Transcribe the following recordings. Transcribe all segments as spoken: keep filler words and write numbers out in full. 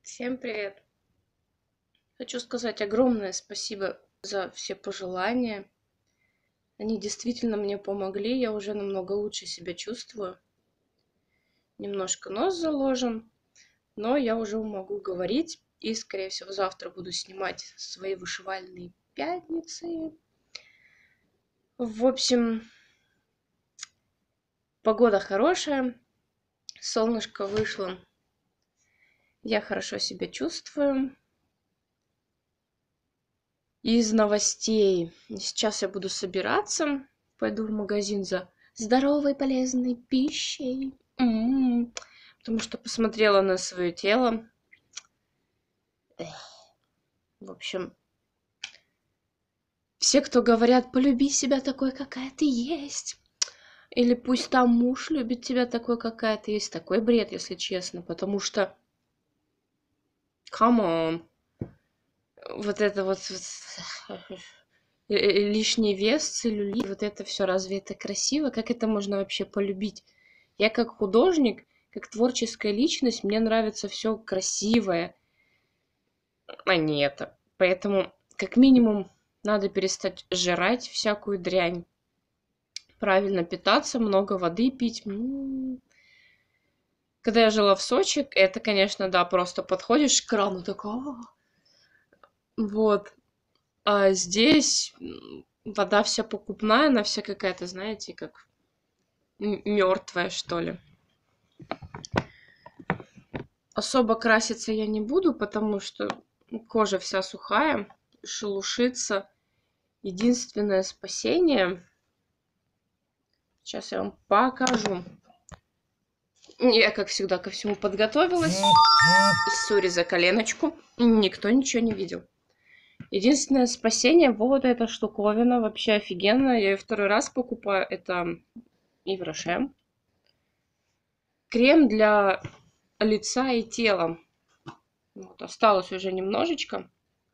Всем привет! Хочу сказать огромное спасибо за все пожелания. Они действительно мне помогли, я уже намного лучше себя чувствую. Немножко нос заложен, но я уже могу говорить. И, скорее всего, завтра буду снимать свои вышивальные пятницы. В общем, погода хорошая, солнышко вышло. Я хорошо себя чувствую. Из новостей. Сейчас я буду собираться. Пойду в магазин за здоровой полезной пищей. М-м-м. Потому что посмотрела на свое тело. Эх. В общем, все, кто говорят, полюби себя такой, какая ты есть. Или пусть там муж любит тебя такой, какая ты есть. Такой бред, если честно. Потому что... Come on. Вот это вот... Лишний вес, целлюлит, вот это все, разве это красиво? Как это можно вообще полюбить? Я как художник, как творческая личность, мне нравится все красивое, а не это. Поэтому, как минимум, надо перестать жрать всякую дрянь, правильно питаться, много воды пить. М-м-м. Когда я жила в Сочи, это, конечно, да, просто подходишь к крану, такого. Вот. А здесь вода вся покупная, она вся какая-то, знаете, как мертвая, что ли. Особо краситься я не буду, потому что кожа вся сухая, шелушится. Единственное спасение... Сейчас я вам покажу. Я, как всегда, ко всему подготовилась. Сори за коленочку. Никто ничего не видел. Единственное спасение, вот эта штуковина, вообще офигенно. Я ее второй раз покупаю. Это Ив Роше. Крем для лица и тела. Вот, осталось уже немножечко.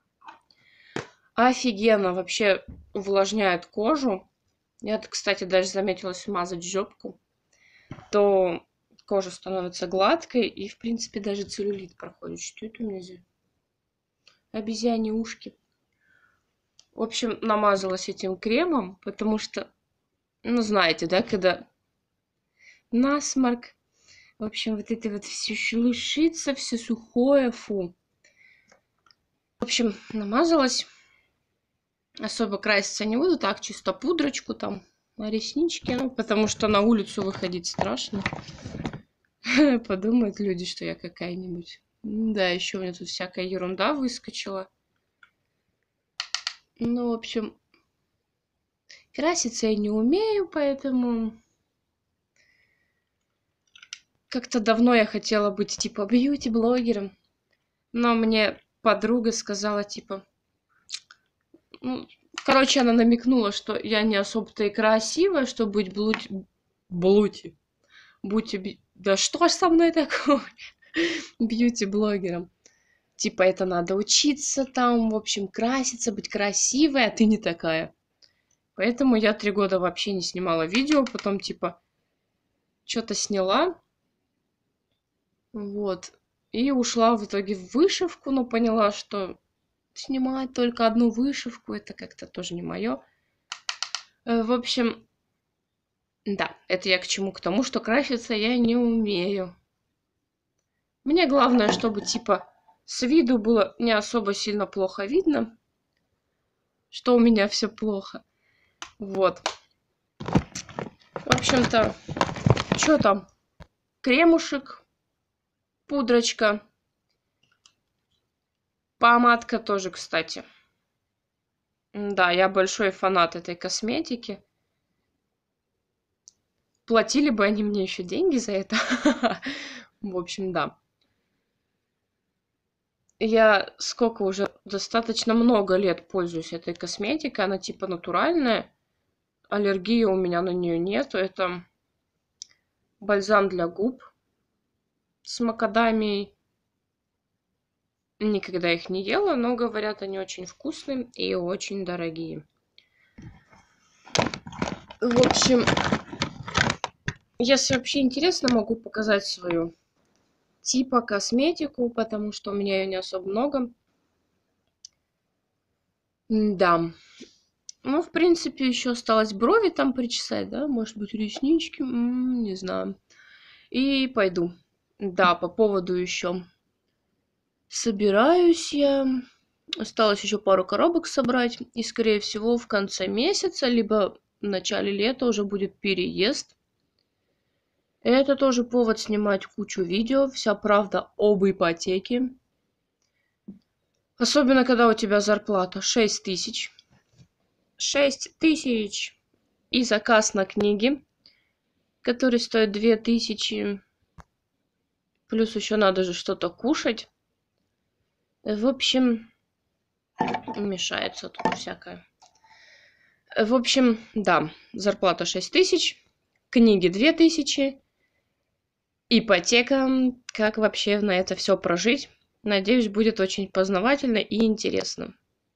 Офигенно, вообще увлажняет кожу. Я, кстати, даже заметила, смазать жопку, то кожа становится гладкой, и, в принципе, даже целлюлит проходит. Что это у меня здесь? Обезьяньи ушки. В общем, намазалась этим кремом, потому что, ну, знаете, да, когда насморк, в общем, вот это вот все шелушится, все сухое, фу. В общем, намазалась. Особо краситься не буду, так, чисто пудрочку там, на реснички, ну, потому что на улицу выходить страшно. Подумают люди, что я какая-нибудь. Да, еще у меня тут всякая ерунда выскочила. Ну, в общем, краситься я не умею, поэтому... Как-то давно я хотела быть, типа, бьюти-блогером. Но мне подруга сказала, типа... Ну, короче, она намекнула, что я не особо-то и красивая, чтобы быть блути... Блути. Будьте... Да что ж со мной такое? Бьюти-блогером. Типа, это надо учиться там, в общем, краситься, быть красивой, а ты не такая. Поэтому я три года вообще не снимала видео, потом, типа, что-то сняла. Вот. И ушла в итоге в вышивку, но поняла, что снимать только одну вышивку, это как-то тоже не мое. В общем, да, это я к чему? К тому, что краситься я не умею. Мне главное, чтобы, типа, с виду было не особо сильно плохо видно, что у меня все плохо. Вот. В общем-то, что там? Кремушек, пудрочка, помадка тоже, кстати. Да, я большой фанат этой косметики. Платили бы они мне еще деньги за это. В общем, да. Я сколько уже достаточно много лет пользуюсь этой косметикой. Она типа натуральная. Аллергии у меня на нее нету. Это бальзам для губ с макадамией. Никогда их не ела, но говорят, они очень вкусные и очень дорогие. В общем, если вообще интересно, могу показать свою типа косметику, потому что у меня ее не особо много. Да. Ну, в принципе, еще осталось брови там причесать, да? Может быть, реснички? М, не знаю. И пойду. Да, по поводу еще. Собираюсь я. Осталось еще пару коробок собрать. И, скорее всего, в конце месяца, либо в начале лета уже будет переезд. Это тоже повод снимать кучу видео. Вся правда об ипотеке. Особенно, когда у тебя зарплата шесть тысяч. шесть тысяч. И заказ на книги, который стоит две тысячи. Плюс еще надо же что-то кушать. В общем, мешается тут всякое. В общем, да, зарплата шесть тысяч, книги две тысячи, ипотека. Как вообще на это все прожить? Надеюсь, будет очень познавательно и интересно.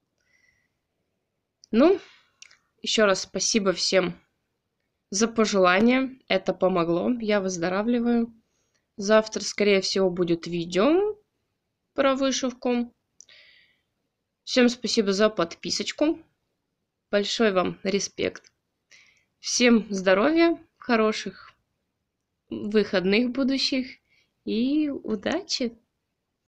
Ну, еще раз спасибо всем за пожелания. Это помогло. Я выздоравливаю. Завтра, скорее всего, будет видео про вышивку. Всем спасибо за подписочку. Большой вам респект. Всем здоровья, хороших выходных будущих и удачи!